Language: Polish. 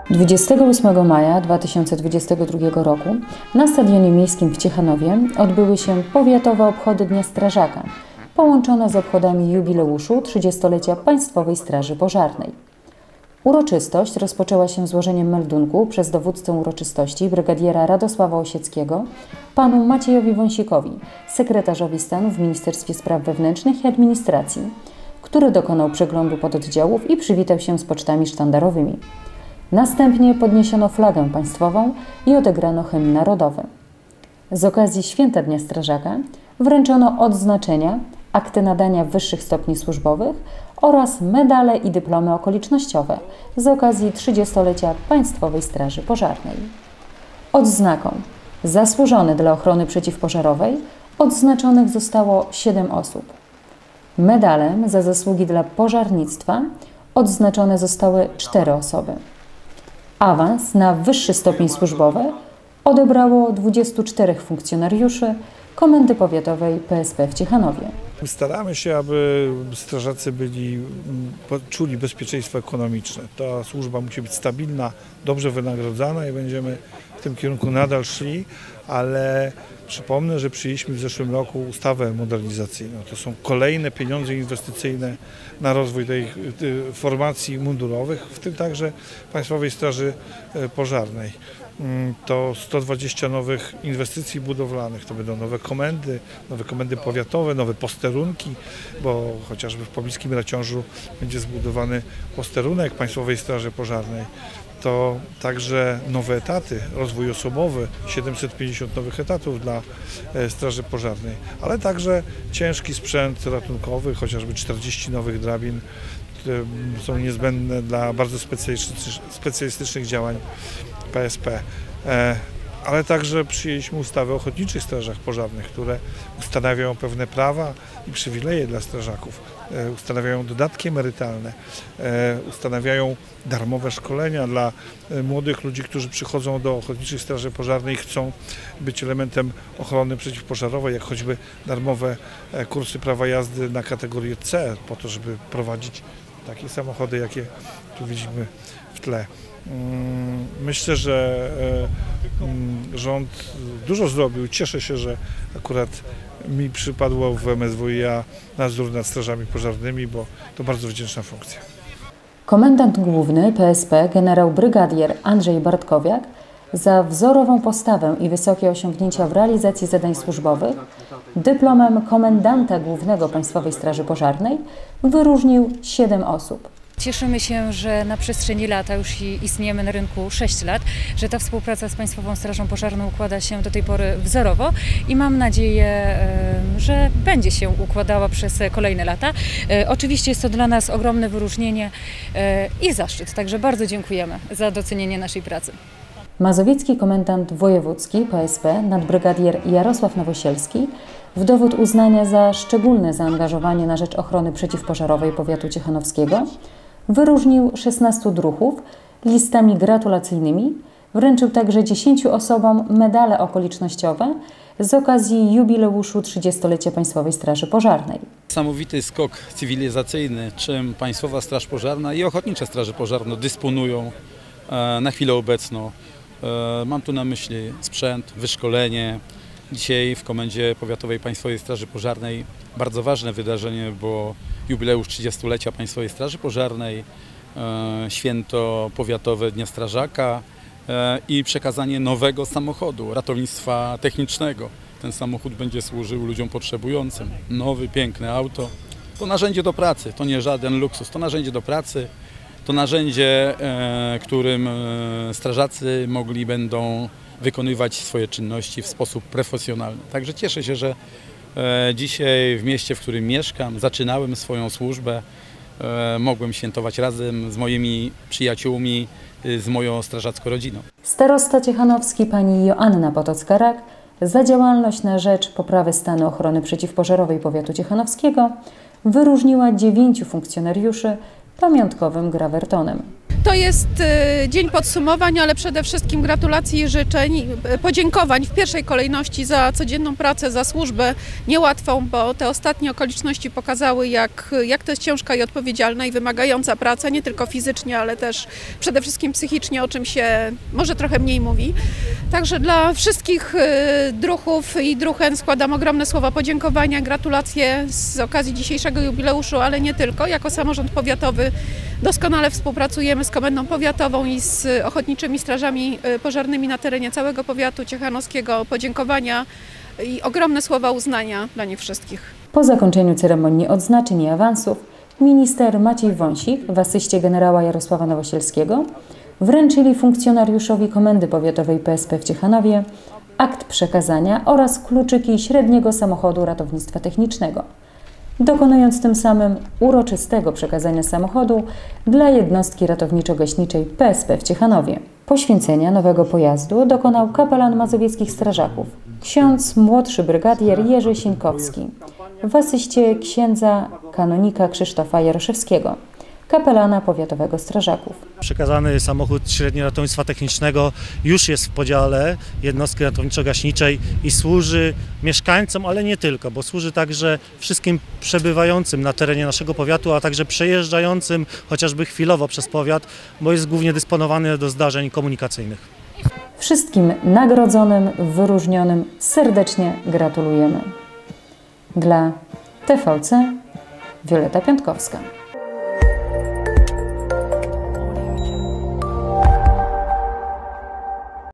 28 maja 2022 roku na Stadionie Miejskim w Ciechanowie odbyły się powiatowe obchody Dnia Strażaka, połączone z obchodami jubileuszu 30-lecia Państwowej Straży Pożarnej. Uroczystość rozpoczęła się złożeniem meldunku przez dowódcę uroczystości brygadiera Radosława Osieckiego panu Maciejowi Wąsikowi, sekretarzowi stanu w Ministerstwie Spraw Wewnętrznych i Administracji, który dokonał przeglądu pododdziałów i przywitał się z pocztami sztandarowymi. Następnie podniesiono flagę państwową i odegrano hymn narodowy. Z okazji Święta Dnia Strażaka wręczono odznaczenia, akty nadania wyższych stopni służbowych oraz medale i dyplomy okolicznościowe z okazji 30-lecia Państwowej Straży Pożarnej. Odznaką zasłużony dla ochrony przeciwpożarowej odznaczonych zostało 7 osób. Medalem za zasługi dla pożarnictwa odznaczone zostały 4 osoby. Awans na wyższy stopień służbowy odebrało 24 funkcjonariuszy Komendy Powiatowej PSP w Ciechanowie. Staramy się, aby strażacy czuli bezpieczeństwo ekonomiczne. Ta służba musi być stabilna, dobrze wynagrodzana i będziemy w tym kierunku nadal szli, ale przypomnę, że przyjęliśmy w zeszłym roku ustawę modernizacyjną. To są kolejne pieniądze inwestycyjne na rozwój tej formacji mundurowych, w tym także Państwowej Straży Pożarnej. To 120 nowych inwestycji budowlanych, to będą nowe komendy powiatowe, nowe posterunki, bo chociażby w pobliskim Raciążu będzie zbudowany posterunek Państwowej Straży Pożarnej. To także nowe etaty, rozwój osobowy, 750 nowych etatów dla Straży Pożarnej, ale także ciężki sprzęt ratunkowy, chociażby 40 nowych drabin, które są niezbędne dla bardzo specjalistycznych działań PSP. Ale także przyjęliśmy ustawę o ochotniczych strażach pożarnych, które ustanawiają pewne prawa i przywileje dla strażaków, ustanawiają dodatki emerytalne, ustanawiają darmowe szkolenia dla młodych ludzi, którzy przychodzą do ochotniczych straży pożarnej i chcą być elementem ochrony przeciwpożarowej, jak choćby darmowe kursy prawa jazdy na kategorię C, po to, żeby prowadzić takie samochody, jakie tu widzimy w tle. Myślę, że rząd dużo zrobił. Cieszę się, że akurat mi przypadło w MSWiA nadzór nad strażami pożarnymi, bo to bardzo wdzięczna funkcja. Komendant główny PSP generał brygadier Andrzej Bartkowiak za wzorową postawę i wysokie osiągnięcia w realizacji zadań służbowych dyplomem komendanta głównego Państwowej Straży Pożarnej wyróżnił 7 osób. Cieszymy się, że na przestrzeni lata, już istniejemy na rynku 6 lat, że ta współpraca z Państwową Strażą Pożarną układa się do tej pory wzorowo i mam nadzieję, że będzie się układała przez kolejne lata. Oczywiście jest to dla nas ogromne wyróżnienie i zaszczyt, także bardzo dziękujemy za docenienie naszej pracy. Mazowiecki komendant wojewódzki PSP nadbrygadier Jarosław Nowosielski w dowód uznania za szczególne zaangażowanie na rzecz ochrony przeciwpożarowej powiatu ciechanowskiego wyróżnił 16 druhów listami gratulacyjnymi, wręczył także 10 osobom medale okolicznościowe z okazji jubileuszu 30-lecia Państwowej Straży Pożarnej. Niesamowity skok cywilizacyjny, czym Państwowa Straż Pożarna i Ochotnicze Straże Pożarne dysponują na chwilę obecną. Mam tu na myśli sprzęt, wyszkolenie. Dzisiaj w Komendzie Powiatowej Państwowej Straży Pożarnej bardzo ważne wydarzenie, bo jubileusz 30-lecia Państwowej Straży Pożarnej, święto powiatowe Dnia Strażaka i przekazanie nowego samochodu ratownictwa technicznego. Ten samochód będzie służył ludziom potrzebującym. Nowy, piękne auto. To narzędzie do pracy, to nie żaden luksus, to narzędzie do pracy. To narzędzie, którym strażacy będą wykonywać swoje czynności w sposób profesjonalny. Także cieszę się, że dzisiaj w mieście, w którym mieszkam, zaczynałem swoją służbę, mogłem świętować razem z moimi przyjaciółmi, z moją strażacką rodziną. Starosta ciechanowski pani Joanna Potocka-Rak za działalność na rzecz poprawy stanu ochrony przeciwpożarowej powiatu ciechanowskiego wyróżniła 9 funkcjonariuszy pamiątkowym grawertonem. To jest dzień podsumowań, ale przede wszystkim gratulacji i życzeń, podziękowań w pierwszej kolejności za codzienną pracę, za służbę niełatwą, bo te ostatnie okoliczności pokazały, jak to jest ciężka i odpowiedzialna i wymagająca praca, nie tylko fizycznie, ale też przede wszystkim psychicznie, o czym się może trochę mniej mówi. Także dla wszystkich druhów i druhen składam ogromne słowa podziękowania, gratulacje z okazji dzisiejszego jubileuszu, ale nie tylko. Jako samorząd powiatowy doskonale współpracujemy z Komendą Powiatową i z ochotniczymi strażami pożarnymi na terenie całego powiatu ciechanowskiego. Podziękowania i ogromne słowa uznania dla nich wszystkich. Po zakończeniu ceremonii odznaczeń i awansów minister Maciej Wąsik w asyście generała Jarosława Nowosielskiego wręczyli funkcjonariuszowi Komendy Powiatowej PSP w Ciechanowie akt przekazania oraz kluczyki średniego samochodu ratownictwa technicznego, dokonując tym samym uroczystego przekazania samochodu dla jednostki ratowniczo-gaśniczej PSP w Ciechanowie. Poświęcenia nowego pojazdu dokonał kapelan mazowieckich strażaków, ksiądz młodszy brygadier Jerzy Sieńkowski, w asyście księdza kanonika Krzysztofa Jaroszewskiego, kapelana powiatowego strażaków. Przekazany samochód średniego ratownictwa technicznego już jest w podziale jednostki ratowniczo-gaśniczej i służy mieszkańcom, ale nie tylko, bo służy także wszystkim przebywającym na terenie naszego powiatu, a także przejeżdżającym chociażby chwilowo przez powiat, bo jest głównie dysponowany do zdarzeń komunikacyjnych. Wszystkim nagrodzonym, wyróżnionym serdecznie gratulujemy. Dla TVC Wioleta Piątkowska.